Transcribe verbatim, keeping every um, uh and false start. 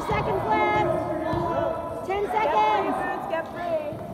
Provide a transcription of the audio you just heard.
seconds left. ten seconds. Get free, Boots, get free.